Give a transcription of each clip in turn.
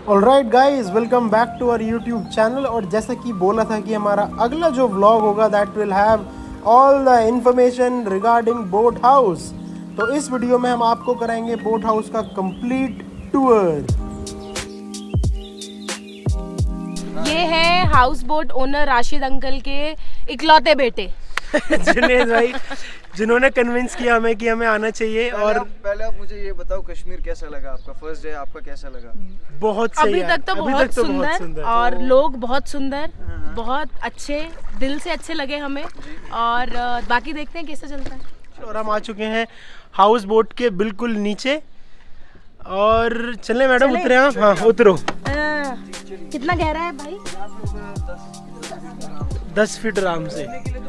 Alright guys, welcome back to our YouTube channel. और जैसा कि बोला था कि हमारा अगला जो व्लॉग होगा that will have all the information regarding boat house. तो इस वीडियो में हम आपको कराएंगे बोट हाउस का कंप्लीट टूर। ये है house boat owner Rashid uncle के इकलौते बेटे जुनेद भाई, जिन्होंने कन्विंस किया हमें कि हमें आना चाहिए। और पहले आप मुझे ये बताओ, कश्मीर कैसा लगा आपका? फर्स्ट डे आपका कैसा लगा? बहुत सही अभी तक तो बहुत सुंदर और लोग बहुत सुंदर, बहुत अच्छे, दिल से अच्छे लगे हमें। और बाकी देखते हैं कैसा चलता है। और हम आ चुके हैं हाउस बोट के बिल्कुल नीचे। और चले मैडम, उतरे आप? हाँ उतरो। कितना गहरा है भाई? 10 फीट आराम से।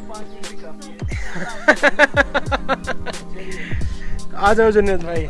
आ जाओ जुनेद भाई।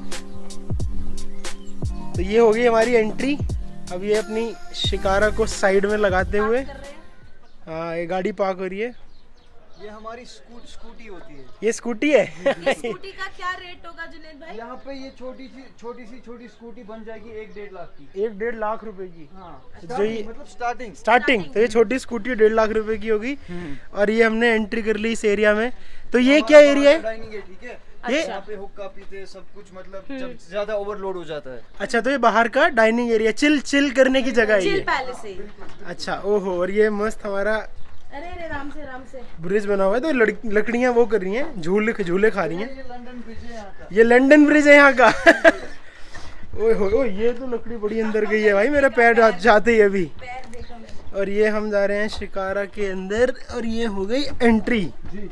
तो ये हो गई हमारी एंट्री। अब ये अपनी शिकारा को साइड में लगाते हुए, हाँ ये गाड़ी पार्क हो रही है। ये हमारी स्कूटी होती है। ये स्कूटी है। स्कूटी का क्या रेट होगा जुनेद भाई? यहाँ पे ये छोटी स्कूटी बन जाएगी 1-1.5 लाख की। 1-1.5 लाख रुपए की। हाँ, जो ये मतलब स्टार्टिंग तो ये छोटी स्कूटी 1.5 लाख रुपए की होगी। और ये हमने एंट्री कर ली इस एरिया में। तो ये क्या एरिया है? डाइनिंग है, ठीक है। ये यहाँ पे हुक्का पीते सब कुछ, मतलब जब ज्यादा ओवरलोड हो जाता है। अच्छा, तो ये बाहर का डाइनिंग एरिया, चिल करने की जगह है चिल ये। पैलेस है। अच्छा, ओहो। और ये मस्त हमारा अरे राम से ब्रिज बना हुआ है। तो लकड़ियां वो कर रही हैं, झूले खा रही हैं। ये लंदन ब्रिज है यहाँ का। ये लंदन ब्रिज है यहाँ का। ओए हो, ये तो लकड़ी बड़ी अंदर गई है भाई, मेरा पैर जाते ही अभी। और ये हम जा रहे हैं शिकारा के अंदर। और ये हो गई एंट्री जी।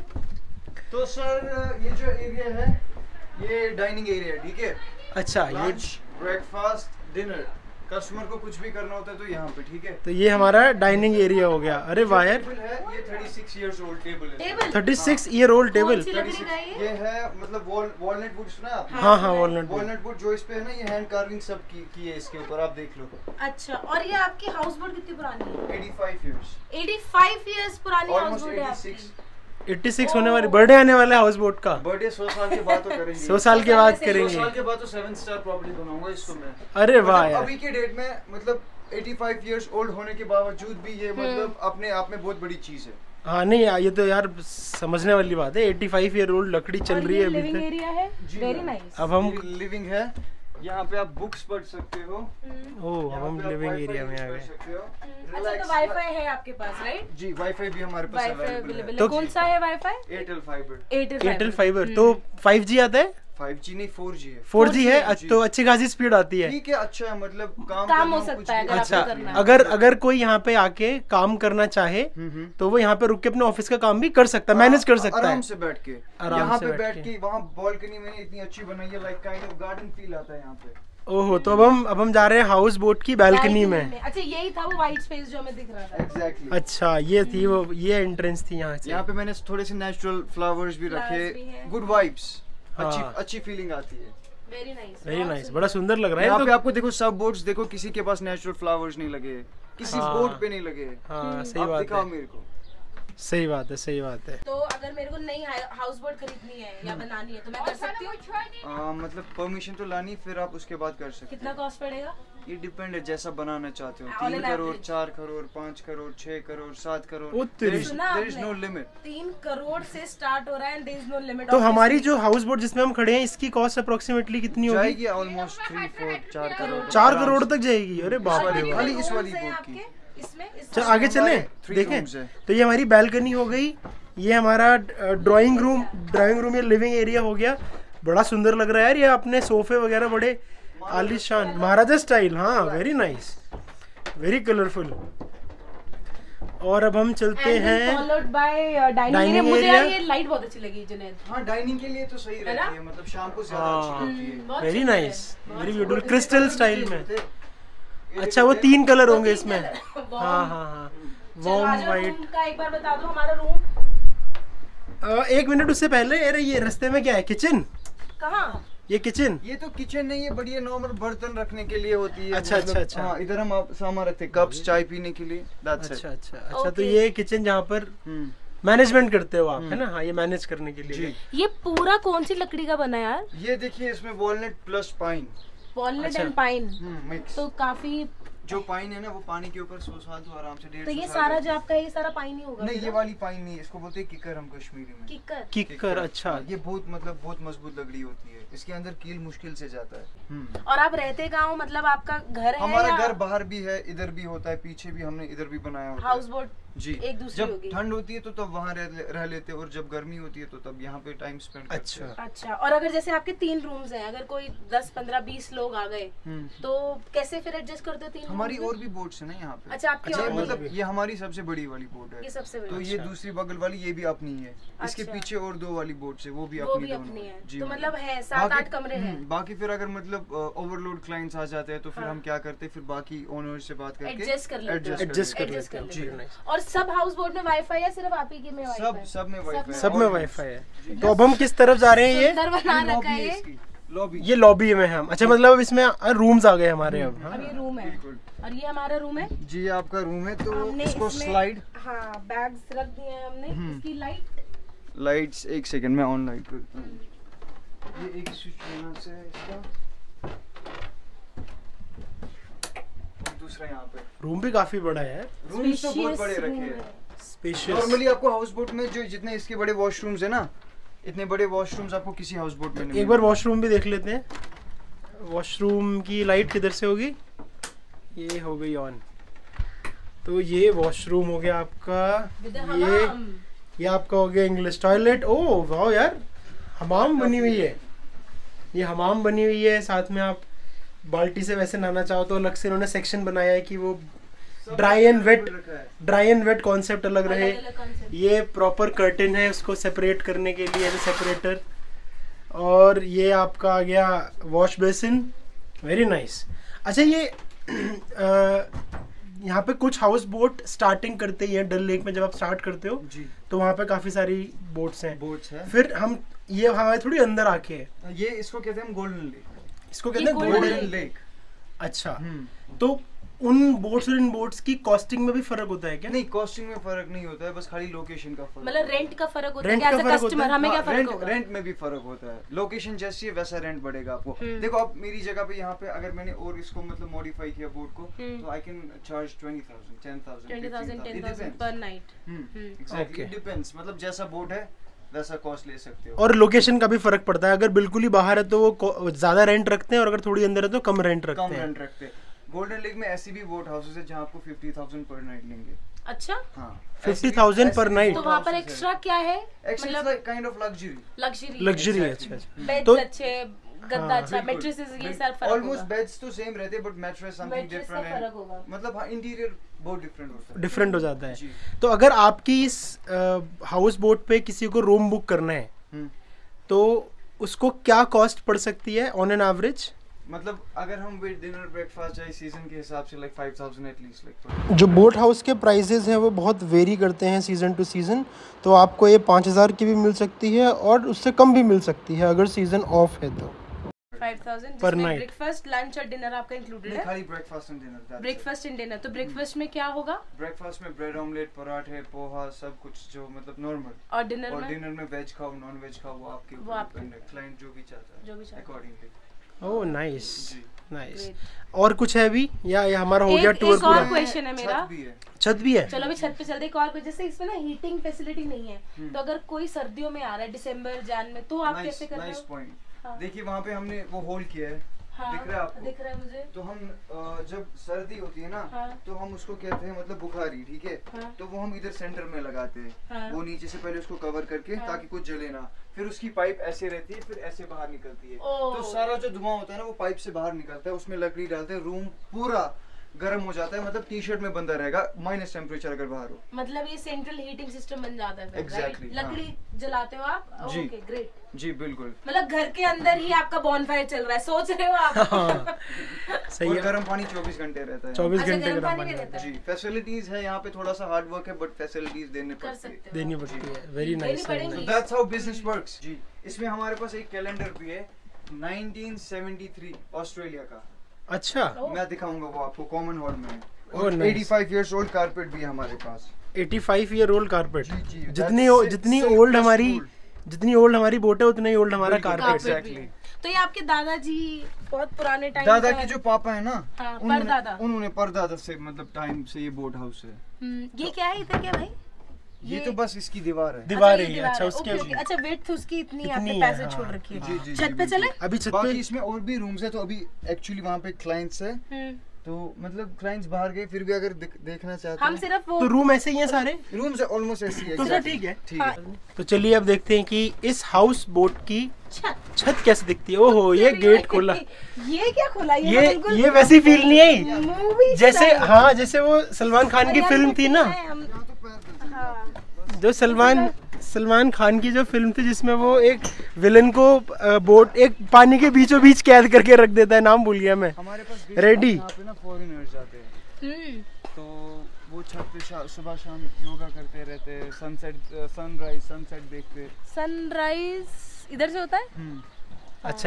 तो सर ये जो एरिया है ये डाइनिंग एरिया है, ठीक है। अच्छा, ये लंच, ब्रेकफास्ट, डिनर, कस्टमर को कुछ भी करना होता है तो यहाँ पे, ठीक है। तो ये हमारा डाइनिंग एरिया हो गया। अरे वाह यार, टेबल है ये 36 इयर्स ओल्ड टेबल है। 36 ईयर ओल्ड टेबल। कौन सी लकड़ी का है ये है मतलब वॉलनट वुड सुना आपने? हाँ वॉलनट वॉलनट वुड जो इस पे है ना, ये हैंड कार्विंग सब की है इसके ऊपर, आप देख लो। अच्छा, और ये आपकी हाउस बोट कितनी पुरानी है? 85 इयर्स। 85 इयर्स पुरानी हाउस ऑलमोस्ट बोट है 86। आपकी। 86 होने वाली, बर्थडे आने वाला है हाउस बोट का। बर्थडे 100 साल के बाद तो करेंगे। 100 साल के बाद 100 करेंगे। साल के बाद तो 7 स्टार प्रॉपर्टी बनाऊंगा इसको मैं। अरे वाह मतलब यार। अभी के डेट में मतलब 85 इयर्स ओल्ड होने के बावजूद भी ये मतलब अपने आप में बहुत बड़ी चीज है। हाँ नहीं, ये तो यार समझने वाली बात है। 85 ईयर ओल्ड लकड़ी चल रही है अभी लिविंग तक। एरिया है, वेरी नाइस। अब हम लिविंग है, यहाँ पे आप बुक्स पढ़ सकते हो। ओह, अब हम लिविंग एरिया में आ गए। अच्छा, तो वाईफाई है आपके पास, राइट? जी, वाईफाई भी हमारे पास वाईफाई अवेलेबल अवेलेबल है। है। तो कौन सा है wifi? Airtel fibre. Airtel fibre. तो 5G आता है? 5G नहीं, 4G है। 4G है। तो अच्छी खासी स्पीड आती है। ठीक है, अच्छा है, मतलब काम हो सकता है अगर अच्छा, आपको करना है। अगर कोई यहाँ पे आके काम करना चाहे तो वो यहाँ पे रुक के अपने ऑफिस का काम भी कर सकता है, मैनेज कर सकता है आराम से बैठ के। आराम यहाँ से पे बैठ बैठ के वहाँ बालकनी में इतनी अच्छी बनाई है, like kind of garden feel आता है यहाँ पे। ओहो, तो अब हम जा रहे हैं हाउस बोट की बैल्कनी में। अच्छा, यही था वो व्हाइट स्पेस जो हमें दिख रहा था। एग्जैक्टली। अच्छा, ये थी वो, ये एंट्रेंस थी यहाँ से। यहाँ पे मैंने थोड़े से नेचुरल फ्लावर्स भी Flowers रखे, भी हैं। गुड वाइब्स, हाँ। अच्छी फीलिंग आती है। वेरी नाइस, वेरी नाइस, बड़ा सुंदर लग रहा है। यहाँ तो पे आपको देखो सब बोट्स देखो, किसी के पास नेचुरल फ्लावर्स नहीं लगे, किसी हाँ। बोट पे नहीं लगे। हाँ सही आप बात दिखाओ है, मेरे को। सही बात है, सही बात है। तो अगर मेरे को नई हाउस बोट खरीदनी है या बनानी है तो मैं कर सकती हूँ? मतलब परमिशन तो लानी, फिर आप उसके बाद कर सकते कितना कॉस्ट पड़ेगा? ये डिपेंड है जैसा बनाना चाहते हो। All 3 in crore, average। 4 crore, 5 crore, 6 crore, 7 crore. ओ तेरी। सुना देयर इज आपने? No limit. 3 करोड़ से स्टार्ट हो रहा है and there is no limit. तो हमारी जो हाउस बोट जिसमें हम खड़े हैं इसकी कॉस्ट अप्रोक्सीमेटली कितनी होगी? जाएगी ऑलमोस्ट 3-4 करोड़। 4 करोड़ तक जाएगी। अरे बाप रे बाप। खाली इस वाली बोट की। इसमें चल आगे चलें, 3 देखें। rooms है। तो ये हमारी बैल्कनी हो गई, ये हमारा ड्राइंग रूम या लिविंग एरिया हो गया। बड़ा सुंदर लग रहा है यार, ये अपने सोफे वगैरह बड़े आलीशान महाराजा स्टाइल। हाँ वेरी नाइस, वेरी कलरफुल। और अब हम चलते हैं फॉलोड बाय डाइनिंग एरिया। मुझे यार ये लाइट बहुत अच्छी लगी जुनैद। हाँ, डाइनिंग के लिए तो सही है ना? रहती है, मतलब शाम को ज्यादा अच्छी लगती है। बहुत वेरी सुंदर है, नाइस, बहुत वेरी सुंदर। ब्यूटीफुल, क्रिस्टल स्टाइल में। ये अच्छा, वो देखो, 3 कलर होंगे तीन इसमें। कलर। हाँ हाँ हाँ, चलो, वॉर्म आज वाइट। रूम का एक बार बता दो हमारा रूम। 1 मिनट उससे पहले, अरे ये रास्ते में क्या है? किचन। कहाँ? ये किचन। ये तो किचन नहीं है, बढ़िया नॉर्मल बर्तन रखने के लिए होती है। अच्छा, मतलब, अच्छा। हाँ, इधर हम सामान रखते हैं, कप्स चाय पीने के लिए। That's it। अच्छा अच्छा अच्छा। तो Okay। ये किचन जहाँ पर मैनेजमेंट करते हो आप, है ना? हाँ, ये मैनेज करने के लिए। जी। ये पूरा कौन सी लकड़ी का बना है यार? ये देखिए, इसमें walnut plus pine. Walnut and pine, mix. तो काफी जो पाइन है ना वो पानी के ऊपर 100 साल तो आराम से 150 तो ये साल सारा रहती जो है। आपका ये सारा पाइन ही होगा? नहीं ये वाली पाइन नहीं है, इसको बोलते हैं किकर हम कश्मीरी में। किकर? किकर, अच्छा। ये बहुत मतलब बहुत मजबूत लकड़ी होती है, इसके अंदर कील मुश्किल से जाता है। और आप रहते कहाँ हो, मतलब आपका घर है हमारा या घर बाहर भी है, इधर भी होता है, पीछे भी हमने इधर भी बनाया होता है। हाउस बोट जी। एक दूसरी जब होगी? ठंड होती है तो तब वहाँ रह लेते हैं, और जब गर्मी होती है तो तब यहाँ पे टाइम स्पेंड करते अच्छा। हैं। अच्छा, और अगर जैसे आपके 3 रूम्स हैं, अगर कोई 10, 15, 20 लोग आ गए तो कैसे फिर एडजस्ट करते हो 3 हमारी और भी बोट्स है ना यहाँ पे। अच्छा, आपकी अच्छा, और मतलब भी? ये हमारी सबसे बड़ी वाली बोट है। ये सबसे बड़ी? तो ये दूसरी बगल वाली ये भी अपनी है। इसके अच्छा। पीछे और 2 वाली बोट्स है, वो भी वो अपनी भी दोनों अपनी है, जी, तो मतलब है बाकी- 7-8 कमरे हैं। बाकी फिर अगर मतलब ओवरलोड क्लाइंट्स आ जाते हैं तो फिर हम क्या करते हैं, फिर बाकी ओनर से बात करके एडजस्ट कर लेते हो? एडजस्ट कर Adjust लेते हैं। कर Very nice। और सब हाउस बोट में वाईफाई है, सिर्फ आप ही के में वाईफाई? सब में वाईफाई, सब में वाईफाई है। तो अब हम किस तरफ जा रहे हैं? सुंदर बना रखा है ये। लॉबी। ये लॉबी में हम, अच्छा मतलब अब इसमें रूम्स आ गए हमारे अब। हाँ। अब ये रूम है और ये हमारा रूम है। जी आपका रूम है, तो हमने इसको इसमें- स्लाइड हाँ, बैग्स रख दिए हैं हमने। इसकी लाइट, लाइट्स, एक सेकंड में ऑन लाइट करता हूँ। ये एक स्विच यहाँ से है इसका, और दूसरा यहाँ पे। रूम भी काफी बड़ा है, रूम्स तो बहुत बड़े Spacious रखे room हैं। है। स्पेशियस। नॉर्मली आपको हाउस बोट में जो जितने इसके बड़े वॉशरूम्स है ना, इतने बड़े वॉशरूम्स आपको किसी हाउस बोट में नहीं एक बार वॉशरूम भी देख लेते हैं। वॉशरूम की लाइट किधर से होगी? ये हो गई ऑन। तो ये वॉशरूम हो गया आपका, With the ये हमाम। ये आपका हो गया इंग्लिश टॉयलेट। ओह वाह यार, हमाम बनी हुई है। ये हमाम बनी हुई है, साथ में आप बाल्टी से वैसे नहाना चाहो तो अलग से इन्होंने सेक्शन बनाया है कि वो ड्राई एंड वेट कॉन्सेप्ट अलग रहे। अलग-अलग concept। ये प्रॉपर कर्टेन है उसको सेपरेट करने के लिए, सेपरेटर। और ये आपका आ गया वॉश बेसिन, वेरी नाइस। अच्छा ये यहाँ पे कुछ हाउस बोट स्टार्टिंग करते ही हैं डल लेक में, जब आप स्टार्ट करते हो जी तो वहाँ पे काफी सारी बोट्स हैं। बोट्स है। फिर हम ये हमारे थोड़ी अंदर आके है, ये इसको कहते हैं हम गोल्डन लेक। इसको ये कहते हैं golden गोल्डन lake। लेक। अच्छा, तो उन बोट्स और इन बोट्स की कॉस्टिंग में भी फर्क होता है क्या? नहीं, कॉस्टिंग में फर्क नहीं होता है, बस खाली लोकेशन का फर्क। मतलब रेंट का फर्क होता है Rent क्या? का एज अ फर्क होता कस्टमर है? हमें क्या फर्क होगा? रेंट में भी फर्क होता है। लोकेशन जैसी है वैसा रेंट बढ़ेगा आपको। देखो अब मेरी जगह पे यहाँ पे अगर मैंने और इसको मतलब मॉडिफाई किया बोट को, तो आई कैन चार्ज 20,000, 10,000, 20,000, 10,000 पर नाइट। Exactly, Okay. डिपेंड्स, मतलब जैसा बोट है वैसा कॉस्ट ले सकते हो। और लोकेशन का भी फर्क पड़ता है, अगर बिल्कुल ही बाहर है तो वो ज्यादा रेंट रखते हैं, और अगर थोड़ी अंदर है तो कम रेंट कम रखते हैं। रेंट रखते हैं। गोल्डन लेक में ऐसी भी बोट हाउसेस है जहाँ आपको 50,000 पर नाइट लेंगे। अच्छा, हाँ, 50,000 per night? तो वहाँ पर एक्स्ट्रा क्या है? मतलब like kind of luxury. Luxury है। Exactly. अच्छा, बेड्स तो अच्छे, गद्दा अच्छा, मैट्रेसेस ये सब फर्क ऑलमोस्ट होगा। बेड्स तो सेम रहते हैं, बट मैट्रेस समथिंग Mattress का डिफरेंट फर्क होगा। है। मतलब हाँ, इंटीरियर बहुत डिफरेंट होता है। डिफरेंट हो जाता है। जी। तो अगर आपकी इस हाउस बोट पे किसी को रूम बुक करना है तो उसको क्या कॉस्ट पड़ सकती है ऑन एन एवरेज? मतलब अगर हम विद डिनर ब्रेकफास्ट जाए सीजन के हिसाब से लाइक 5,000 एटलीस्ट लाइक। जो बोट हाउस के प्राइजेज हैं वो बहुत वेरी करते हैं सीज़न टू सीज़न, तो आपको ये 5,000 की भी मिल सकती है और उससे कम भी मिल सकती है अगर सीज़न ऑफ है तो। 5,000 Per जिसमें night। ब्रेकफास्ट, लंच और डिनर आपका इंक्लूडेड है? खाली breakfast and dinner. Breakfast and dinner. तो ब्रेकफास्ट में क्या होगा? ब्रेकफास्ट में ब्रेड ऑमलेट, पराठे, पोहा, सब कुछ जो मतलब नॉर्मल। और डिनर और में? डिनर में वेज खाओ नॉन वेज खाओ, वो आपके वो ऊपर आपके डिपेंड है, क्लाइंट जो भी चाहता है जो भी चाहता है। अकॉर्डिंगली। ओह नाइस जी। नाइस। Great। और कुछ है अभी या ये हमारा हो गया एक टूर और पूरा? क्वेश्चन है मेरा। छत भी है। छत भी है? चलो अभी छत पे चलते। एक और जैसे इसमें ना हीटिंग फैसिलिटी नहीं है, तो अगर कोई सर्दियों में आ रहा है दिसंबर जैन में, तो आप कैसे कर रहे नाइस हो? पॉइंट। हाँ। देखिए वहाँ पे हमने वो होल किया है, हाँ, दिख रहा है आपको? दिख रहा है मुझे। तो हम जब सर्दी होती है ना, हाँ। तो हम उसको कहते हैं मतलब बुखारी, ठीक है? हाँ। तो वो हम इधर सेंटर में लगाते हैं। हाँ। वो नीचे से पहले उसको कवर करके, हाँ। ताकि कुछ जले ना। फिर उसकी पाइप ऐसे रहती है, फिर ऐसे बाहर निकलती है। ओह। तो सारा जो धुआं होता है ना वो पाइप से बाहर निकलता है, उसमें लकड़ी डालते हैं, रूम पूरा गर्म हो जाता है। मतलब टी शर्ट में बंदा रहेगा माइनस टेम्परेचर अगर बाहर हो। मतलब ये सेंट्रल हीटिंग सिस्टम बन जाता है फिर, Exactly, right? लकड़ी जलाते हो आप? जी। Okay, great. जी बिल्कुल। मतलब घर के अंदर ही आपका बॉनफायर चल रहा है, सोच रहे हो आप? हाँ सही और है। गर्म पानी 24 घंटे रहता है। 24 अच्छा, घंटे गर्म गर्म पानी पानी में रहता है। जी, फैसिलिटीज है यहाँ पे, थोड़ा सा हार्ड वर्क है बट फैसिलिटीज देने कर पड़ती है। सकते हो। देनी पड़ती है। वेरी देनी नाइस। पड़ेगी। That's how business works. जी, इसमें हमारे पास एक कैलेंडर भी है 1973 ऑस्ट्रेलिया का। अच्छा, मैं दिखाऊंगा वो आपको, कॉमन हॉल में है। Oh, और nice. 85 इयर्स ओल्ड कारपेट भी है हमारे पास। 85 ईयर ओल्ड कारपेट। जी, जी, जितनी that's जितनी silk ओल्ड plus हमारी wool। जितनी ओल्ड हमारी बोट है उतना ही ओल्ड हमारा बिल्कुल, कारपेट। Carpet भी exactly। है। तो ये आपके दादाजी बहुत पुराने टाइम दादा के जो पापा है ना, हाँ, परदादा, उन्होंने परदादा से मतलब टाइम से ये बोट हाउस है। ये क्या है इधर, क्या भाई? ये तो बस इसकी दीवार है। दीवार अच्छा, है, अच्छा उसके अच्छा वेट उसकी इतनी इतनी आपने है, पैसे हाँ। छोड़ रखी है। जी, जी, छत जी, पे चले? अभी छत बाकी पे इसमें और भी रूम्स है, तो अभी एक्चुअली वहाँ पे क्लाइंट्स है, तो मतलब क्लाइंट्स बाहर गए, फिर भी अगर देखना चाहते हम हैं सिर्फ वो तो रूम ऐसे ही हैं सारे, रूम्स ऑलमोस्ट ऐसी है। तो फिर ठीक है। ठीक है। तो चलिए अब देखते हैं कि इस हाउस बोट की छत छत कैसे दिखती है। ओहो, ये गेट खोला, ये क्या खोला? ये बिल्कुल ये वैसी फील नहीं आई मूवी जैसे, हाँ जैसे वो सलमान खान की फिल्म थी ना, जो सलमान खान की जो फिल्म थी जिसमें वो एक विलन को बोट एक पानी के बीचों बीच कैद करके रख देता है, नाम भूल गया मैं। हमारे पास रेडी। यहाँ पे ना फॉरेनर्स जाते हैं, तो वो छत पे सुबह शाम योगा करते रहते हैं, सनसेट देखते हैं। सनराइज इधर से होता है। अच्छा,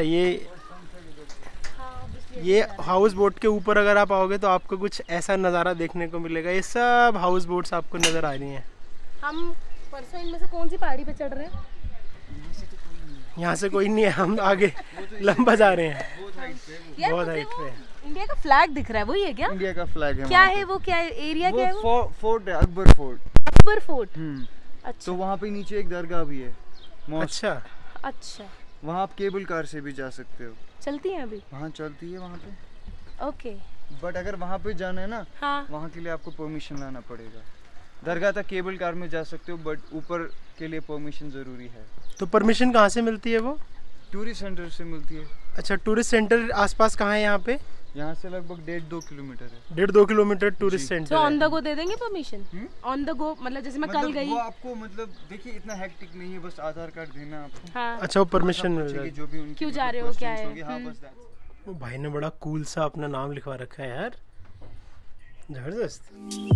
ये हाउस बोट के ऊपर अगर आप आओगे तो आपको कुछ ऐसा नज़ारा देखने को मिलेगा। ये सब हाउस बोट्स आपको नज़र आ रही हैं। हम परसों इनमें से कौन सी पहाड़ी पे चढ़ रहे हैं? यहाँ से कोई नहीं है, हम आगे लंबा जा रहे हैं। यार बहुत मुझे हाइट वो पे। इंडिया का फ्लैग दिख रहा है, वही है क्या? इंडिया का फ्लैग है। क्या वहाँ है पे। वो, क्या है एरिया, क्या है वो? फोर्ट है, अकबर फोर्ट। अकबर फोर्ट। अच्छा तो वहाँ पे नीचे एक दरगाह भी है, मॉस्क। अच्छा, अच्छा, वहाँ आप केबल कार से भी जा सकते हो। चलती हैं अभी? वहाँ चलती है वहाँ पे। ओके। बट अगर वहाँ पे जाना है ना, हाँ वहाँ के लिए आपको परमिशन लाना पड़ेगा। दरगाह तक केबल कार में जा सकते हो, बट ऊपर के लिए परमिशन ज़रूरी है। तो परमिशन कहाँ से मिलती है वो? टूरिस्ट सेंटर से मिलती है। अच्छा, टूरिस्ट सेंटर आसपास कहाँ है यहाँ पे? यहाँ से लगभग 1.5-2 किलोमीटर है। 1.5-2 किलोमीटर टूरिस्ट तो सेंटर ऑन द है। गो दे देंगे परमिशन? ऑन द गो मतलब जैसे मैं कल गई। वो आपको मतलब देखिए इतना हेक्टिक नहीं है, बस आधार कार्ड देना आपको। हाँ। अच्छा, वो परमिशन मिल पूछेगी जाएगी। जो भी उनकी क्यों जा मतलब रहे हो, क्या questions है? होगी, हाँ बस that's it। वो भाई ने बड़ा कूल सा अपना नाम लिखवा रखा है यार, जबरदस्त।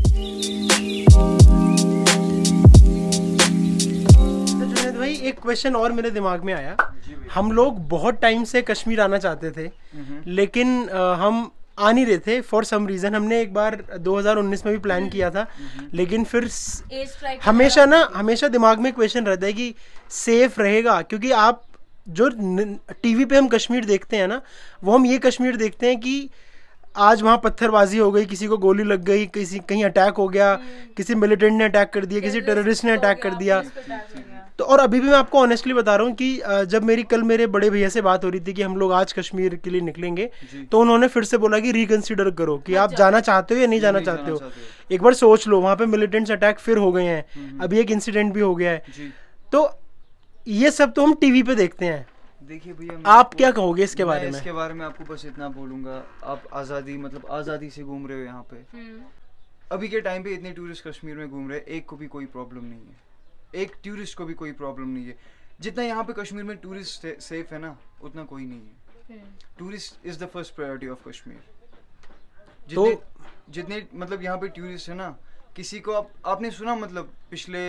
तो जुनैद भाई, एक क्वेश्चन और मेरे दिमाग में आया। हम लोग बहुत टाइम से कश्मीर आना चाहते थे, लेकिन हम आ नहीं रहे थे फॉर सम रीज़न। हमने एक बार 2019 में भी प्लान किया था, लेकिन फिर हमेशा दिमाग में क्वेश्चन रहता है कि सेफ रहेगा, क्योंकि आप जो टीवी पे हम कश्मीर देखते हैं ना, वो हम ये कश्मीर देखते हैं कि आज वहाँ पत्थरबाजी हो गई, किसी को गोली लग गई, कहीं अटैक हो गया, किसी मिलिटेंट ने अटैक कर दिया, किसी टेररिस्ट ने अटैक कर दिया। तो और अभी भी मैं आपको ऑनेस्टली बता रहा हूँ कि जब कल मेरे बड़े भैया से बात हो रही थी कि हम लोग आज कश्मीर के लिए निकलेंगे, तो उन्होंने फिर से बोला कि रिकंसिडर करो कि आप जाना चाहते हो या नहीं जाना चाहते हो, एक बार सोच लो। वहाँ पे मिलिटेंट्स अटैक फिर हो गए हैं, अभी एक इंसिडेंट भी हो गया है। तो ये सब तो हम टीवी पे देखते हैं। देखिए भैया, आप क्या कहोगे इसके बारे में? इसके बारे में आपको बस इतना बोलूंगा, आप आज़ादी से घूम रहे हो यहाँ पे। अभी के टाइम पे इतने टूरिस्ट कश्मीर में घूम रहे हैं, एक को भी कोई प्रॉब्लम नहीं है, एक टूरिस्ट को भी कोई प्रॉब्लम नहीं है। जितना यहाँ पे कश्मीर में टूरिस्ट सेफ है ना, उतना कोई नहीं है। Tourist is the first priority of Kashmir. जितने मतलब यहाँ पे टूरिस्ट है ना, किसी को आपने सुना मतलब पिछले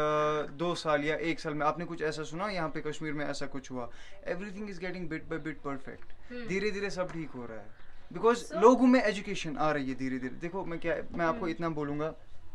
2 साल या 1 साल में आपने कुछ ऐसा सुना यहाँ पे कश्मीर में ऐसा कुछ हुआ? Everything is getting bit by bit perfect. धीरे धीरे सब ठीक हो रहा है, बिकॉज लोगों में एजुकेशन आ रही है धीरे धीरे। देखो मैं आपको इतना बोलूँगा,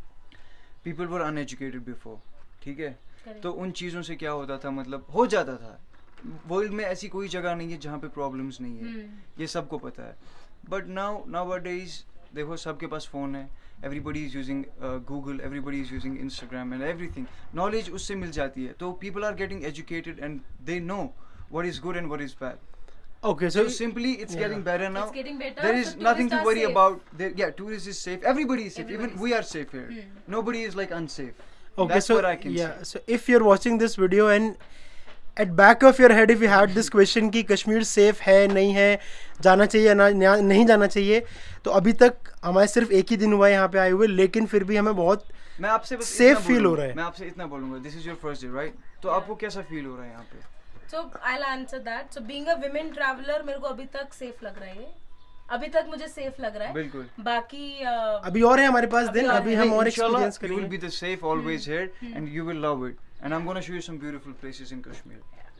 पीपल वर अनएजुकेटेड बिफोर, ठीक है? तो उन चीज़ों से क्या होता था, मतलब हो जाता था। वर्ल्ड में ऐसी कोई जगह नहीं है जहाँ पे प्रॉब्लम्स नहीं है, ये सबको पता है। बट नाउ देखो सबके पास फ़ोन है, everybody is using Google, everybody is using Instagram and everything. Knowledge उससे मिल जाती है, तो people are getting educated and they know what is good and what is bad. Okay, so simply it's getting better now. It's getting better. There is so nothing to worry safe. about. Tourist is safe. Everybody is safe. Even we are safe here. Nobody is like unsafe. Okay, That's so what I can say. so if you're watching this video and at back of your head if you had this question कि Kashmir safe है नहीं है, जाना चाहिए नहीं जाना चाहिए, तो अभी तक हमारे सिर्फ एक ही दिन हुआ है यहाँ पे आए हुए, लेकिन फिर भी हमें बहुत मैं आपसे बस सेफ फील हो रहा है। मैं आपसे इतना बोलूँगा, this is your first day right? तो आपको कैसा फील हो रहा है यहाँ पे? So I'll answer that. So being a women traveler, मेरे को अभी तक सेफ लग रहा है, अभी तक मुझे सेफ लग रहा है। बिल्कुल। बाकी अभी और है हमारे पास दिन, अभी हम और एक्सपीरियंस You will करेंगे। be the safe always here and you will love it. And I'm going to show you some beautiful places in Kashmir.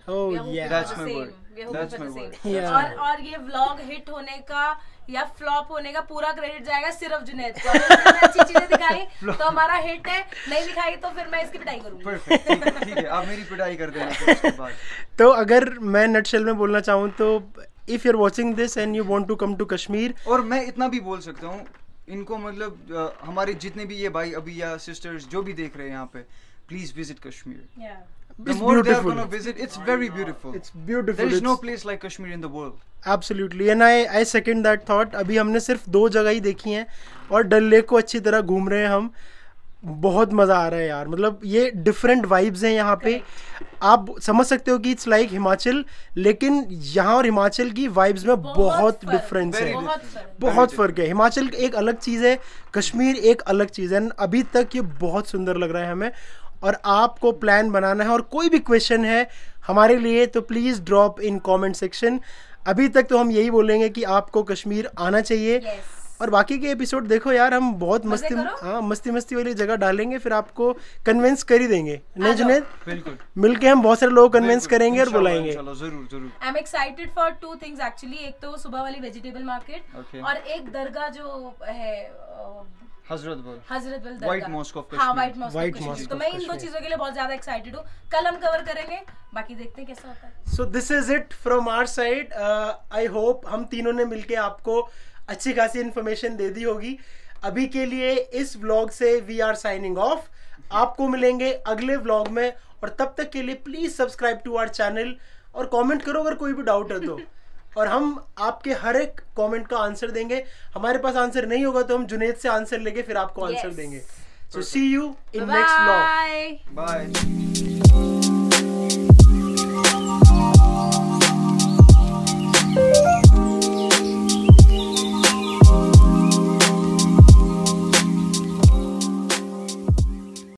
Oh, We are hoping yeah. for That's the my same. word. We are hoping That's for the my same. word. Yeah. और ये vlog hit होने का या flop होने का पूरा credit जाएगा सिर्फ जुनैद को। अगर उसने अच्छी चीजें दिखाई तो हमारा हिट है, नहीं दिखाई तो फिर मैं इसकी पिटाई करूंगी। परफेक्ट, ठीक है, आप मेरी पिटाई कर देना फिर उसके बाद। तो अगर मैं नटशेल में बोलना चाहूँ तो if you are watching this and you want to come to Kashmir, और मैं इतना भी बोल सकता हूँ इनको, मतलब हमारे जितने भी ये भाई अभी या सिस्टर्स जो भी देख रहे हैं यहाँ पे, please visit Kashmir. Yeah. The It's more they are beautiful. gonna visit, it's very beautiful. It's beautiful. There is no It's- place like Kashmir in the world. Absolutely, and I second that thought. अभी हमने सिर्फ 2 जगह ही देखी हैं और डल lake को अच्छी तरह घूम रहे हैं हम। बहुत मज़ा आ रहा है यार, मतलब ये डिफरेंट वाइब्स हैं यहाँ पे। आप समझ सकते हो कि इट्स लाइक हिमाचल, लेकिन यहाँ और हिमाचल की वाइब्स में बहुत फर्क, डिफरेंस है, very बहुत फर्क। बहुत फ़र्क है। हिमाचल एक अलग चीज़ है, कश्मीर एक अलग चीज़ है। अभी तक ये बहुत सुंदर लग रहा है हमें, और आपको प्लान बनाना है और कोई भी क्वेश्चन है हमारे लिए तो please drop in comment section. अभी तक तो हम यही बोलेंगे कि आपको कश्मीर आना चाहिए। Yes. और बाकी के एपिसोड देखो यार, हम बहुत मजे करो। हाँ मस्ती वाली जगह डालेंगे, फिर आपको कन्विंस कर ही देंगे। नहीं जुनैद, बिल्कुल। मिलके हम बहुत सारे लोग कन्विंस बिल्कुल, करेंगे और इंशाल्लाह, बुलाएंगे। इंशाल्लाह, जरूर जरूर। I am excited for 2 things actually. एक तो सुबह वाली वेजिटेबल मार्केट Okay. और एक दरगाह जो है हजरत बल, हजरत बल White दरगाह। Mosque of हाँ, Kashmir. White mosque White of Mosque Kashmir. तो of मैं इन 2 Kashmir. चीजों के लिए बहुत ज्यादा एक्साइटेड हूँ। कल हम कवर करेंगे, बाकी देखते हैं कैसा होता है। So this is it from our side. I hope हम तीनों ने मिलके आपको अच्छी खासी इन्फॉर्मेशन दे दी होगी। अभी के लिए इस व्लॉग से वी आर साइनिंग ऑफ। आपको मिलेंगे अगले व्लॉग में, और तब तक के लिए please subscribe to our channel और कमेंट करो अगर कोई भी डाउट है तो, और हम आपके हर एक कमेंट का आंसर देंगे। हमारे पास आंसर नहीं होगा तो हम जुनैद से आंसर लेके फिर आपको आंसर Yes. देंगे। So see you in next vlog. Bye. Bye.